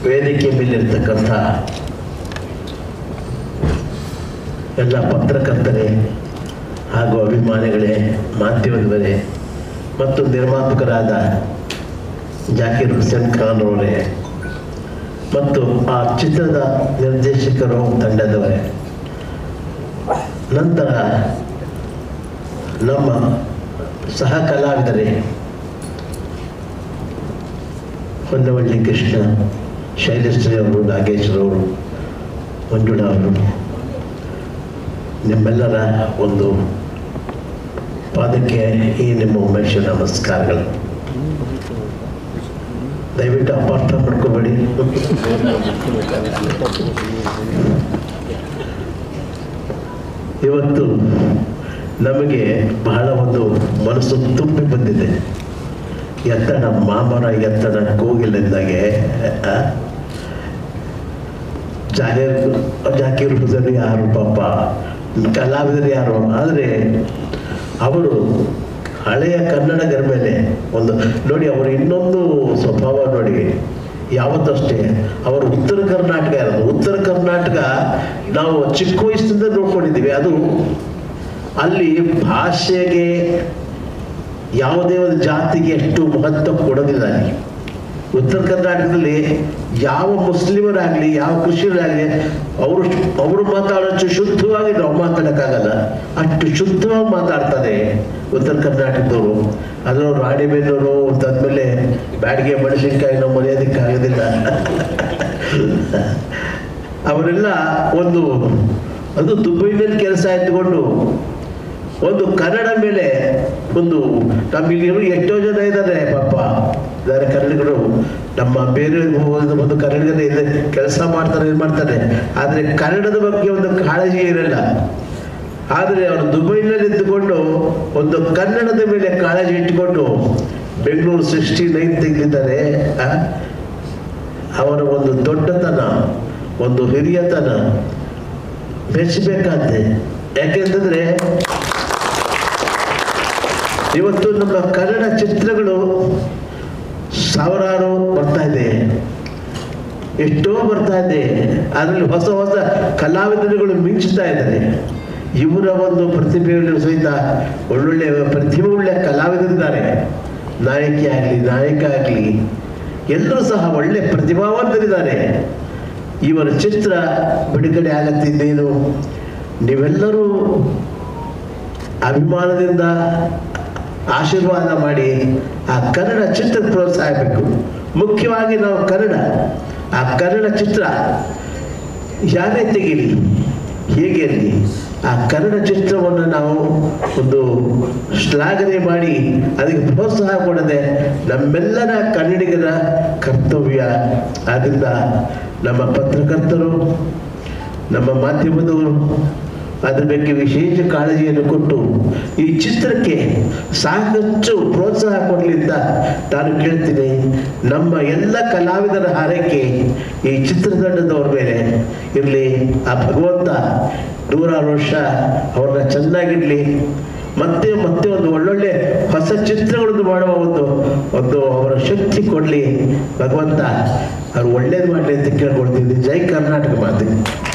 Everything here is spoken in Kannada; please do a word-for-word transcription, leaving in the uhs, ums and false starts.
ವೇದಿಕೆ ಮೇಲಿರ್ತಕ್ಕಂಥ ಎಲ್ಲ ಪತ್ರಕರ್ತರೇ ಹಾಗೂ ಅಭಿಮಾನಿಗಳೇ, ಮಾಧ್ಯಮದವರೇ ಮತ್ತು ನಿರ್ಮಾಪಕರಾದ ಜಾಕೀರ್ ಹುಸೇನ್ ಖಾನ್ ಅವರೇ ಮತ್ತು ಆ ಚಿತ್ರದ ನಿರ್ದೇಶಕರು ತಂಡದವರೇ, ನಂತರ ನಮ್ಮ ಸಹ ಕಲಾವಿದರೇ ಹೊನ್ನವಳ್ಳಿ ಕೃಷ್ಣ, ಶೈಲಶ್ರೀ ಅವರು, ನಾಗೇಶ್ವರವರು, ಮಂಜುಳಾ ಅವರು, ನಿಮ್ಮೆಲ್ಲರ ಒಂದು ಪಾದಕ್ಕೆ ಈ ನಿಮ್ಮ ಉಮೇಶ ನಮಸ್ಕಾರಗಳು. ದಯವಿಟ್ಟು ಅಪಾರ್ಥ ಮಾಡ್ಕೋಬೇಡಿ. ಇವತ್ತು ನಮಗೆ ಬಹಳ ಒಂದು ಮನಸ್ಸು ತುಂಬಿ ಬಂದಿದೆ. ಎತ್ತಡ ಮಾಮರ ಎತ್ತಡ ಕೋಗಿಲಿಂದಾಗೆ ಜಾಕೀರ್ ಜಾಕೀರ್ ಹುಸೇನ್ ಯಾರು ಪಾಪ, ಕಲಾವಿದರು ಯಾರು, ಆದರೆ ಅವರು ಹಳೆಯ ಕನ್ನಡಿಗರ ಮೇಲೆ ಒಂದು ನೋಡಿ, ಅವರು ಇನ್ನೊಂದು ಸ್ವಭಾವ ನೋಡಿ, ಯಾವತ್ತಷ್ಟೇ ಅವರು ಉತ್ತರ ಕರ್ನಾಟಕ ಇರೋದು. ಉತ್ತರ ಕರ್ನಾಟಕ ನಾವು ಚಿಕ್ಕ ವಯಸ್ಸಿನಿಂದ ನೋಡ್ಕೊಂಡಿದ್ದೀವಿ. ಅದು ಅಲ್ಲಿ ಭಾಷೆಗೆ ಯಾವುದೇ ಒಂದು ಜಾತಿಗೆ ಎಷ್ಟು ಮಹತ್ವ ಕೊಡೋದಿಲ್ಲ. ಅಲ್ಲಿ ಉತ್ತರ ಕರ್ನಾಟಕದಲ್ಲಿ ಯಾವ ಮುಸ್ಲಿಮರಾಗಲಿ ಯಾವ ಕ್ರಿಶ್ಚಿಯರಾಗಲಿ ಅವರು ಅವರು ಮಾತಾಡೋಷ್ಟು ಶುದ್ಧವಾಗಿ ನಾವು ಮಾತಾಡೋಕ್ಕಾಗಲ್ಲ. ಅಷ್ಟು ಶುದ್ಧವಾಗಿ ಮಾತಾಡ್ತಾರೆ ಉತ್ತರ ಕರ್ನಾಟಕದವರು. ಅದರವ್ರು ರಾಣಿಬೆನ್ನೂರು ಅಂತಂದ್ಮೇಲೆ ಬ್ಯಾಡಿಗೆ ಮೆಣಸಿನ್ಕಾಯಿ ನಾವು ಮರೆಯೋದಕ್ಕಾಗೋದಿಲ್ಲ. ಅವರೆಲ್ಲ ಒಂದು ಅದು ದುಬೈನಲ್ಲಿ ಕೆಲಸ ಎತ್ಕೊಂಡು ಒಂದು ಕನ್ನಡ ಮೇಲೆ ಒಂದು ನಮ್ಮಲ್ಲಿ ಎಷ್ಟೋ ಜನ ಇದ್ದಾರೆ ಪಾಪ, ಇದ್ದಾರೆ ಕನ್ನಡಿಗರು. ನಮ್ಮ ಬೇರೆ ಒಂದು ಕನ್ನಡಿಗರೇ ಇದೆ, ಕೆಲಸ ಮಾಡ್ತಾರೆ, ಇದು ಮಾಡ್ತಾರೆ, ಆದರೆ ಕನ್ನಡದ ಬಗ್ಗೆ ಒಂದು ಕಾಳಜಿ ಇರಲ್ಲ. ಆದರೆ ಅವರು ದುಬೈನಲ್ಲಿ ಇದ್ದುಕೊಂಡು ಒಂದು ಕನ್ನಡದ ಮೇಲೆ ಕಾಳಜಿ ಇಟ್ಟುಕೊಂಡು ಬೆಂಗಳೂರು ಸಿಕ್ಸ್ಟಿ ನೈನ್ ತೆಗೆದಿದ್ದಾರೆ. ಅವರ ಒಂದು ದೊಡ್ಡತನ, ಒಂದು ಹಿರಿಯತನ ಮೆಚ್ಚಬೇಕಾದ್ರೆ. ಯಾಕೆಂತಂದ್ರೆ ಇವತ್ತು ನಮ್ಮ ಕನ್ನಡ ಚಿತ್ರಗಳು ಸಾವಿರಾರು ಬರ್ತಾ ಇದೆ, ಎಷ್ಟೋ ಬರ್ತಾ ಇದೆ. ಅದರಲ್ಲಿ ಹೊಸ ಹೊಸ ಕಲಾವಿದರುಗಳು ಮಿಂಚುತ್ತಾ ಇದ್ದಾರೆ. ಇವರ ಒಂದು ಪ್ರತಿಭೆಗಳು ಸಹಿತ ಒಳ್ಳೊಳ್ಳೆ ಪ್ರತಿಭೆ ಒಳ್ಳೆ ಕಲಾವಿದರಿದ್ದಾರೆ. ನಾಯಕಿ ಆಗಲಿ ನಾಯಕ ಆಗಲಿ ಎಲ್ಲರೂ ಸಹ ಒಳ್ಳೆ ಪ್ರತಿಭಾವಂತರಿದ್ದಾರೆ. ಇವರ ಚಿತ್ರ ಬಿಡುಗಡೆ ಆಗತ್ತಿದ್ದೇನು, ನೀವೆಲ್ಲರೂ ಅಭಿಮಾನದಿಂದ ಆಶೀರ್ವಾದ ಮಾಡಿ ಆ ಕನ್ನಡ ಚಿತ್ರಕ್ಕೆ ಪ್ರೋತ್ಸಾಹ ಬೇಕು. ಮುಖ್ಯವಾಗಿ ನಾವು ಕನ್ನಡ ಆ ಕನ್ನಡ ಚಿತ್ರ ಯಾರೇ ತೆಗೀಲಿ, ಹೇಗೆ ಇರಲಿ, ಆ ಕನ್ನಡ ಚಿತ್ರವನ್ನು ನಾವು ಒಂದು ಶ್ಲಾಘನೆ ಮಾಡಿ ಅದಕ್ಕೆ ಪ್ರೋತ್ಸಾಹ ಕೊಡದೆ ನಮ್ಮೆಲ್ಲರ ಕನ್ನಡಿಗರ ಕರ್ತವ್ಯ. ಆದ್ದರಿಂದ ನಮ್ಮ ಪತ್ರಕರ್ತರು, ನಮ್ಮ ಮಾಧ್ಯಮದವರು ಅದ್ರ ಬಗ್ಗೆ ವಿಶೇಷ ಕಾಳಜಿಯನ್ನು ಕೊಟ್ಟು ಈ ಚಿತ್ರಕ್ಕೆ ಸಾಕಷ್ಟು ಪ್ರೋತ್ಸಾಹ ಕೊಡಲಿ ಅಂತ ನಾನು ಕೇಳ್ತೀನಿ. ನಮ್ಮ ಎಲ್ಲ ಕಲಾವಿದರ ಹಾರೈಕೆ ಈ ಚಿತ್ರತಂಡದವ್ರ ಮೇಲೆ ಇರಲಿ. ಆ ಭಗವಂತ ನೂರಾರು ವರ್ಷ ಅವ್ರನ್ನ ಚೆನ್ನಾಗಿಡ್ಲಿ. ಮತ್ತೆ ಮತ್ತೆ ಒಂದು ಒಳ್ಳೊಳ್ಳೆ ಹೊಸ ಚಿತ್ರಗಳನ್ನು ಮಾಡುವ ಒಂದು ಒಂದು ಅವರ ಶಕ್ತಿ ಕೊಡಲಿ ಭಗವಂತ. ಅವ್ರು ಒಳ್ಳೇದು ಮಾಡಲಿ ಅಂತ ಕೇಳ್ಕೊಳ್ತೀನಿ. ಜೈ ಕರ್ನಾಟಕ ಮಾತೆ.